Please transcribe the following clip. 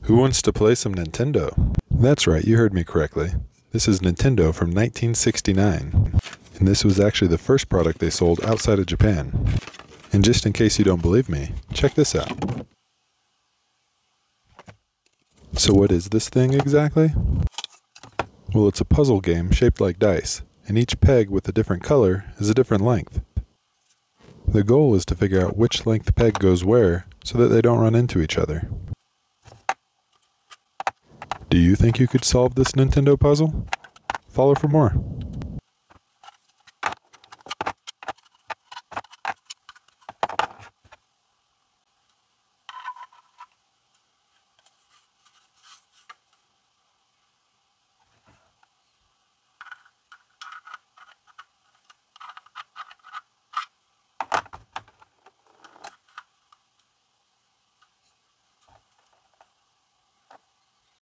Who wants to play some Nintendo? That's right, you heard me correctly. This is Nintendo from 1969, and this was actually the first product they sold outside of Japan. And just in case you don't believe me, check this out. So what is this thing exactly? Well, it's a puzzle game shaped like dice, and each peg with a different color is a different length. The goal is to figure out which length peg goes where so that they don't run into each other. Do you think you could solve this Nintendo puzzle? Follow for more.